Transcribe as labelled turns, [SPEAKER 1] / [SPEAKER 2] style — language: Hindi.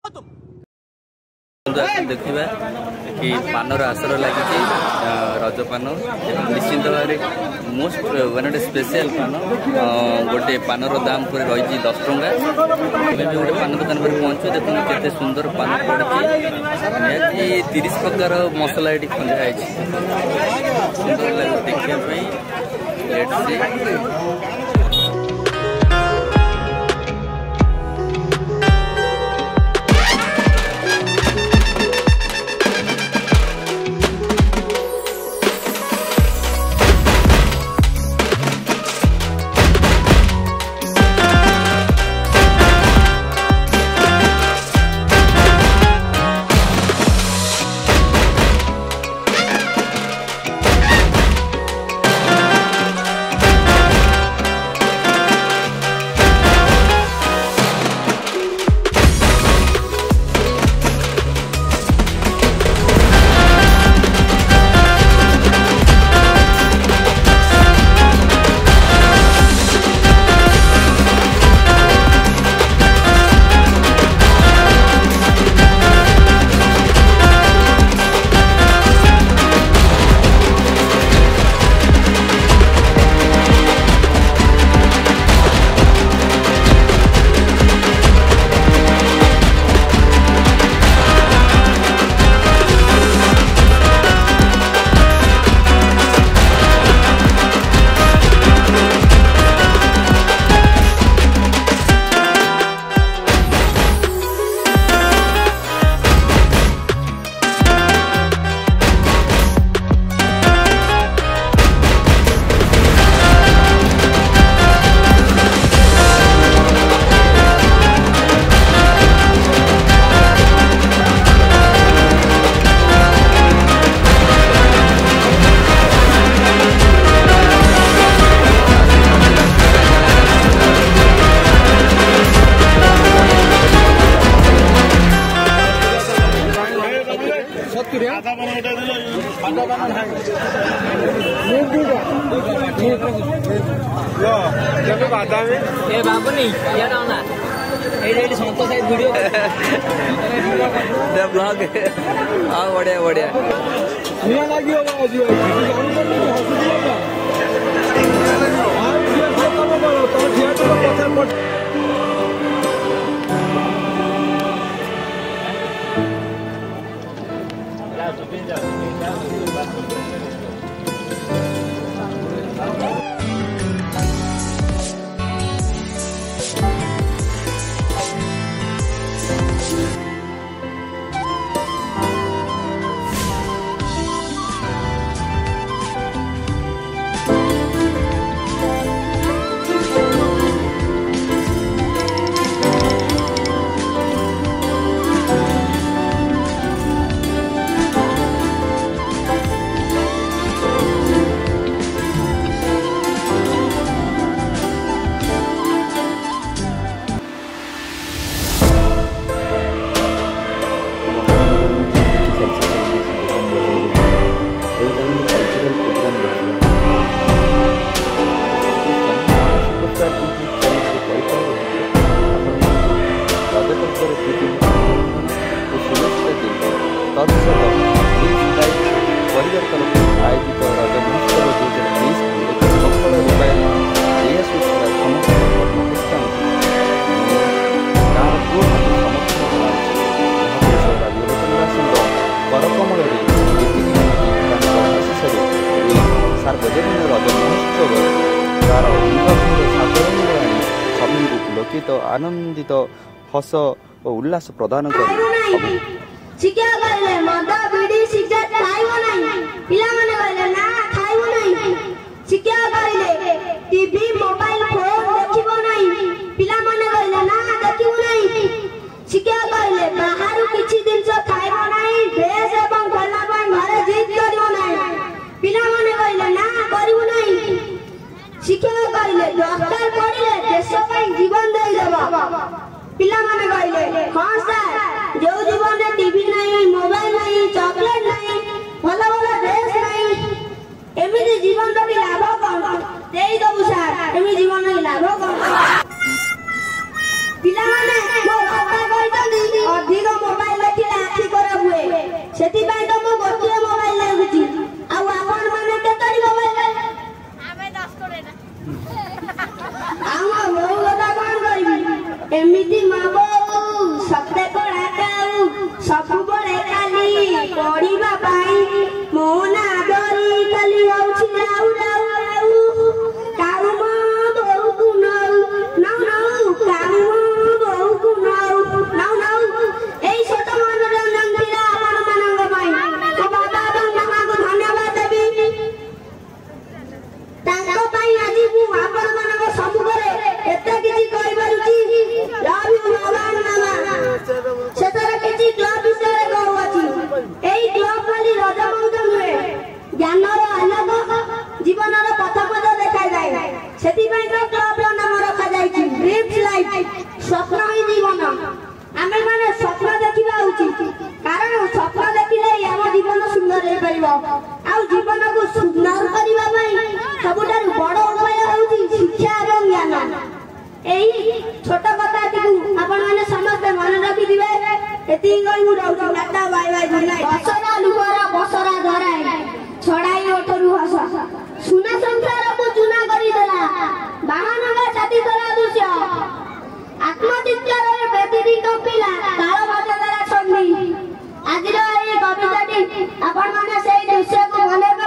[SPEAKER 1] देखा कि पानर आसर लगी रजपान निश्चिंत भाव मोस्ट वन स्पेशल पान गोटे पानर दाम पूरे रही 10 टंका गोटे पान दुकान पर पहुँचु देखो केते सुंदर पान पड़ी 30 प्रकार मसला ये खंजा सुंदर लगे देखापी ब्लॉग हाँ बढ़िया बढ़िया सार्वजनिक रज महोत्सव तार सभी पुलकित आनंदित हस और उल्लास प्रदान जीवन पिला माने कहले हां सर जो जीवन में टीवी नहीं मोबाइल नहीं चॉकलेट नहीं भला भला ड्रेस नहीं एमिति जीवन रो लाभ कोन देई दबु सर एमि जीवन में लाभ कोन पिला माने मो बापा कहतंदी
[SPEAKER 2] ଆଉ ଜୀବନକୁ ସୁନ୍ଦର କରିବା ପାଇଁ ସବୁଠାରୁ ବଡ଼ ଉପାୟ ହେଉଛି ଶିକ୍ଷା ଏବଂ ଜ୍ଞାନ। ଏହି ଛୋଟ କଥାଟିକୁ ଆପଣମାନେ ସମସ୍ତେ ମନେ ରଖିଥିବେ। ଏତିକି କହି ମୁଁ ରହୁଛି। Tata bye bye good night. ବସରା ଲୁହର ବସରା ଧରାଏ ଛଡ଼ାଇ ଓଠରୁ ହସ ସୁନା ସଂସାରକୁ ଚୁନା କରିଦେଲା ବାହାନଗା ଛାତି ତଳା ଦୃଶ୍ୟ ଆତ୍ମଚିତ୍କାରରେ ବେଦିଟି କମ୍ପିଲା କାଳ ଭାତ ଦ୍ୱାରା ଛନ୍ଦି। ଆଜିର ଏହି କବିତାଟି ଆପଣମାନେ ସେଇ ଦୃଶ୍ୟକୁ ମନେ